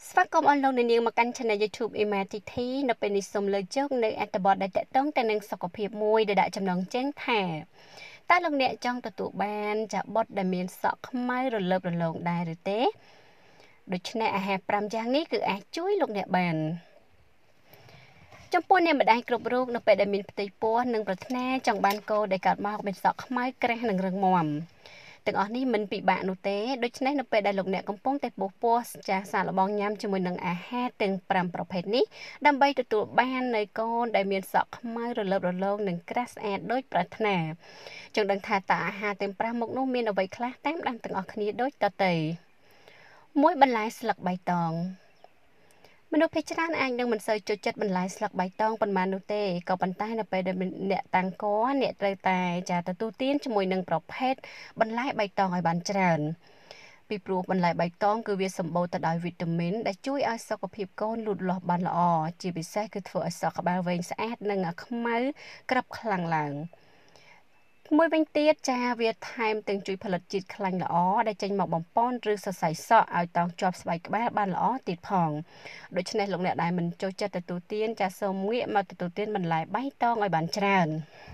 ស្វាគមន៍អនឡូននាងមកកាន់ Channel YouTube Ematit នៅពេលនេះសូមលើកយកនៅអត្ថបទដែលតកតងទៅនឹងសុខភាពមួយដែលដាក់ចំណងជើងថាតើលោកអ្នកចង់ទទួលបានចាបុតដែលមានសក់ខ្មៅរលើបរលោងដែរឬទេដូច្នេះអាហារ5យ៉ាងនេះគឺអាចជួយលោកអ្នកបានចំពោះអ្នកម្ដាយគ្រប់រូបនៅពេលដែលមានផ្ទៃពោះនិងប្រាថ្នាចង់បានកូនដែលកើតមកមានសក់ខ្មៅក្រាស់និងរឹងមាំទាំងអស់នេះមិនពិបាកនោះទេដូច្នេះនៅពេលដែលលោកអ្នកកំពុងតែពោះចាស់សាកល្បងញ៉ាំជាមួយនឹងអាហារទាំង5ប្រភេទនេះដើម្បីទទួលបាននៅកូនដែលមានសក់ខ្មៅរលើបរលោងនិងក្រាស់ស្អាតដូចប្រាថ្នាចង់ដឹងថាតើអាហារទាំង5មុខនោះមានអ្វីខ្លះតាមដានទាំងអស់គ្នាដូចតទៅ1បន្លែស្លឹកបៃតងមនុស្សភាគច្រើនអាចនឹងមិនសូវចូលចិត្តបន្លែស្លឹកបៃតងប៉ុន្មាននោះទេក៏ប៉ុន្តែនៅពេលដែលអ្នកតាំងកអ្នកត្រូវតែចាទទួលទានជាមួយនឹងប្រភេទបន្លែបៃតងឲ្យបានច្រើនពីព្រោះបន្លែបៃតងគឺវាសម្បូរទៅដោយវីតាមីនដែលជួយឲ្យសុខភាពកូនលូតលាស់បានល្អជាពិសេសគឺធ្វើឲ្យសក់ក្បាលវែងស្អាតនិងខ្មៅក្របខ្លាំងឡើងមួយវិញទៀតចាវាថែមទាំងជួយផលិតជាតិខ្លាញ់ល្អដែលចេញមកបំពន់ឬសរសៃសក់ឲ្យតោងជាប់ស្បែកក្បាលបានល្អទៀតផងដូច្នេះលោកអ្នកដែលមិនចូលចិត្តទទួលទានចាសូមងាកមកទទួលទានបន្លែបៃតងឲ្យបានច្រើន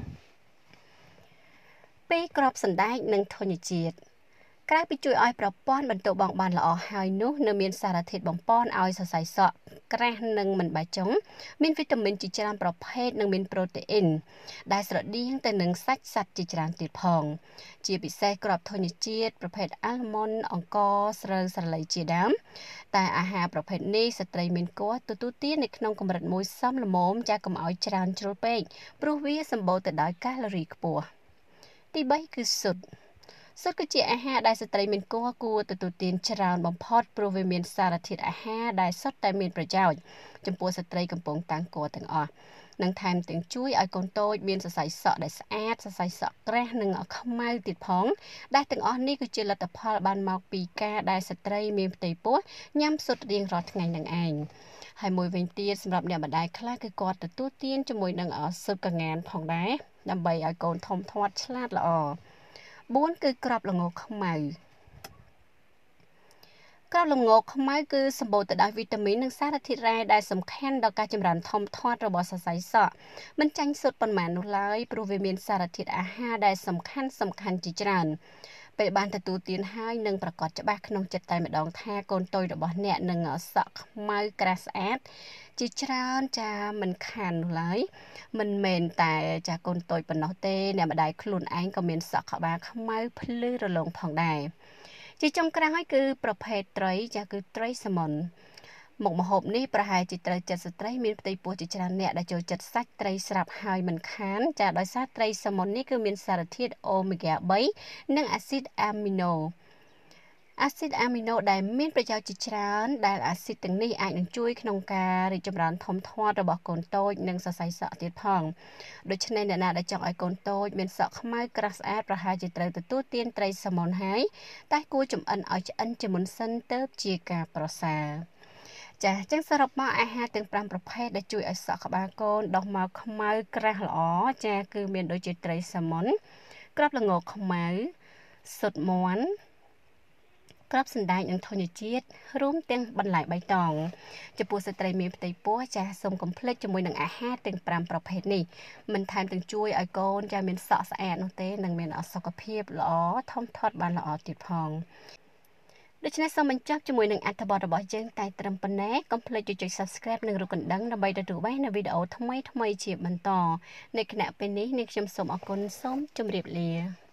2គ្រាប់សណ្តែកនិងធញ្ញជាតិក្រៅពីជួយឲ្យប្រព័ន្ធបន្ទោបង់បានល្អហើយនោះនៅមានសារធាតុបំពន់ឲ្យសរសៃសក់ក្រាស់និងមិនបេះចុងមានវីតាមីនជាច្រើនប្រភេទនិងមានប្រូតេអ៊ីនដែលស្រដៀងទៅនឹងសាច់សត្វជាច្រើនទៀតផងជាពិសេសគ្រាប់ធញ្ញជាតិប្រភេទអាល់ម៉ុនអង្ករស្រូវស្រឡីជាដើមតែអាហារប្រភេទនេះស្ត្រីមានគួរទទួលទាននៅក្នុងកម្រិតមួយសមល្មមចាកុំឲ្យច្រើនជ្រុលពេកព្រោះវាសម្បូរទៅដោយកាឡូរីខ្ពស់ទី3គឺស៊ុតគឺជាអាហារដែលស្ត្រីមានគួរទទួលទានច្រើនបំផុតព្រោះវាមានសារធាតុអាហារដែលសុទ្ធតែមានប្រយោជន៍ចំពោះស្ត្រីកំពុងតាំងគួរទាំងអស់និងថែមទាំងជួយឲ្យកូនតូចមានសរសៃសក់ដែលស្អាតសរសៃសក់ក្រាស់និងខ្មៅទៀតផងដែលទាំងអស់នេះគឺជាលទ្ធផលបានមកពីការដែលស្ត្រីមានផ្ទៃពោះញ៉ាំស៊ុតរៀងរាល់ថ្ងៃនឹងឯងហើយមួយវិញទៀតសម្រាប់អ្នកម្ដាយខ្លះគឺគាត់ទទួលទានជាមួយនឹងស៊ុតកងានផងដែរដើម្បីឲ្យកូនធំធាត់ឆ្លាតល្អ4គឺគ្រាប់ល្ងខ្មៅគ្រាប់ល្ងខ្មៅគឺសម្បូរទៅដោយវីតាមីននិងសារធាតុរ៉ែដែលសំខាន់ដល់ការចម្រើនធំធាត់របស់សរសៃសក់មិនចាញ់ស៊ុតប៉ុន្មាននោះឡើយព្រោះវាមានសារធាតុអាហារដែលសំខាន់ជាច្រើនពេលបានទទួលទានហើយនឹងប្រកាសច្បាស់ក្នុងចិត្តតែម្ដងថាកូនតូចរបស់អ្នកនឹងសក់ខ្មៅក្រាស់ស្អាតជាច្រើនចាមិនខាននោះឡើយមិនមែនតែចាកូនតូចប៉ុណ្ណោះទេអ្នកម្ដាយខ្លួនឯងក៏មានសក់ក្បាលខ្មៅភ្លឺរលោងផងដែរជាចុងក្រោយគឺប្រភេទត្រីចាគឺត្រីសាម៉ុនមុខម្ហូបនេះប្រហែលជាត្រូវចិត្តស្ត្រីមានផ្ទៃពោះជាច្រើនអ្នកដែលចូលចិត្តសាច់ត្រីស្រាប់ហើយមិនខានចាដោយសារត្រីសាម៉ុននេះគឺមានសារធាតុអូមេហ្គា3និងអាស៊ីតអាមីណូដែលមានប្រយោជន៍ជាច្រើនដែលអាស៊ីតទាំងនេះអាចនឹងជួយក្នុងការរីកចម្រើនធំធាត់របស់កូនតូចនិងសរសៃសក់ទៀតផងដូច្នេះអ្នកណាដែលចង់ឲ្យកូនតូចមានសក់ខ្មៅក្រាស់ស្អាតប្រហែលជាត្រូវទទួលទានត្រីសាម៉ុនហើយតែគួរចម្អិនឲ្យឆ្អិនជាមុនសិនទើបជាការប្រសើរចា៎ចឹងសរុបមកអាហារទាំង5ប្រភេទដែលជួយឲ្យសក់ក្បាលកូនដុះមកខ្មៅក្រាស់ល្អចា៎គឺមានដូចជាត្រីសាម៉ុនគ្រាប់ល្ងខ្មៅស៊ុតមាន់គ្រាប់សណ្តែកនិងធញ្ញជាតិរួមទាំងបន្លែបៃតងចំពោះស្ត្រីមានផ្ទៃពោះចាសូមកុំភ្លេចជាមួយនឹងអាហារទាំង5ប្រភេទនេះមិនថែមទាំងជួយឲ្យកូនចាមានសក់ស្អាតនោះទេនិងមានសុខភាពល្អធំធាត់បានល្អទៀតផងដូច្នេះសូមបញ្ចប់ជាមួយនឹងអត្ថបទរបស់យើងតែត្រឹមប៉ុណ្ណេះកុំភ្លេចចុច Subscribe និងរូបកណ្ដឹងដើម្បីទទួលបាននូវវីដេអូថ្មីជាបន្តនៅគណៈពេលនេះនាងខ្ញុំសូមអរគុណសូមជម្រាបលា